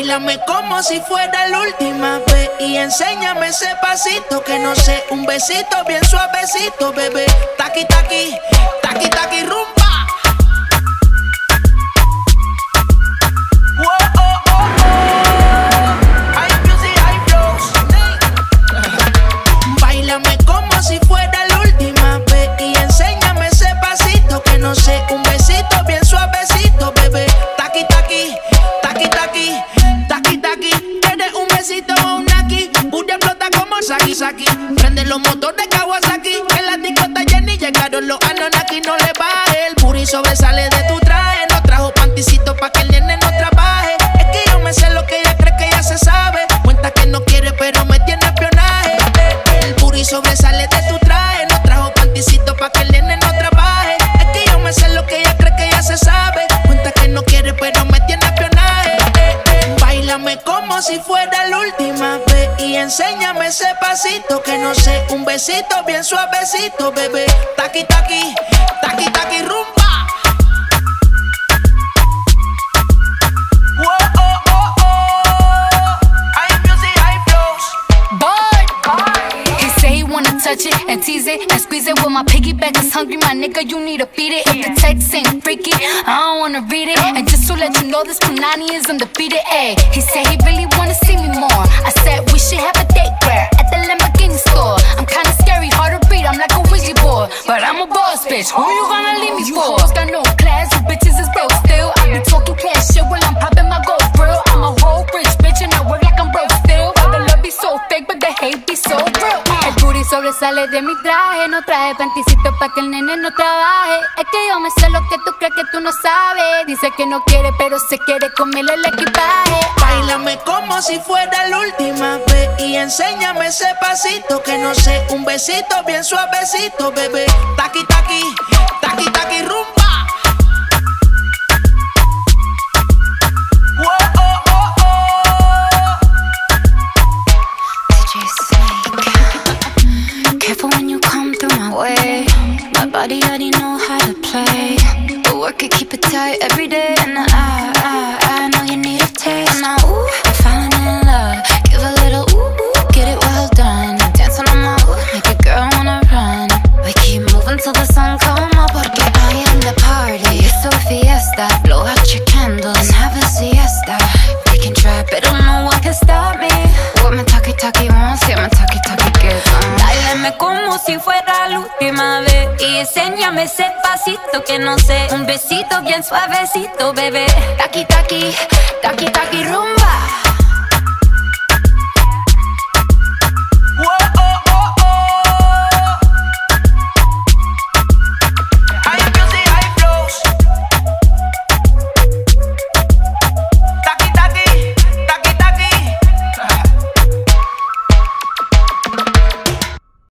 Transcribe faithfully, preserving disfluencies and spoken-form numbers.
Báilame como si fuera la última vez y enséñame ese pasito que no sé, un besito bien suavecito, bebé. Taqui, taqui, taqui, taqui, rumba. Báilame como si fuera la última vez y enséñame ese pasito que no sé, un besito bien suavecito, bebé. Taqui, taqui, taqui, taqui, taqui, taqui. ¿Quieres un besito o un aquí? Booty explota como Saki Saki. Prende los motores Kawasaki. En la discota Jenny llegaron los Anunnaki. No le baje, el booty sobresale de tu traje. No trajo panticito pa' que el nene no trabaje. Es que yo me sé lo que ella cree que ya se sabe. Cuenta que no quiere pero me tiene espionaje. El booty sobresale de tu traje. No trajo panticito pa' que el nene no trabaje. Es que yo me sé lo que ella cree que ya se sabe. Cuenta que no quiere pero me tiene espionaje. Báilame como si fuera la última vez y enséñame ese pasito que no sé, un besito bien suavecito, bebé. Taqui, taqui, taqui, taqui, rumba. Touch it and tease it and squeeze it. When my piggyback is hungry, my nigga, you need to feed it. If the text ain't freaky, I don't wanna read it. And just to let you know, this Punani is undefeated. Ayy, he said he really wanna see me more. I said we should have a date where at the Lamborghini store. I'm kinda scary, hard to read, I'm like a Ouija board, but I'm a boss bitch. Who you gonna leave me for? Got no class, you bitches is broke still. I be talking cash shit while I'm popping my gold grill. I'm a whole rich bitch and I work like I'm broke still. All the love be so fake, but the hate be so real. El booty sobresale de mi traje, no traje panticito pa' que el nene no trabaje. Es que yo me sé lo que tú crees que tú no sabes. Dice que no quiere, pero se quiere comerle el equipaje. Báilame como si fuera la última vez y enséñame ese pasito que no sé, un besito bien suavecito, bebé. Taqui, taqui, taqui, taqui, rumba. Careful when you come through my way. My body already know how to play. But work it, keep it tight every day. And I, I, I know you need a taste. And now, ooh, I'm falling in love. Give a little ooh, ooh, get it well done. Dance on my ooh, make a girl wanna run. We keep moving till the sun come up. Porque I am the party. It's a fiesta. Blow out your candles and have a siesta. They can try, but no one can stop me. What my talkie talkie wants, yeah, my talkie talkie gets on. Báilame como si fuera la última vez y enséñame ese pasito que no sé, un besito bien suavecito, bebé. Taqui, taqui, taqui, taqui, rumba.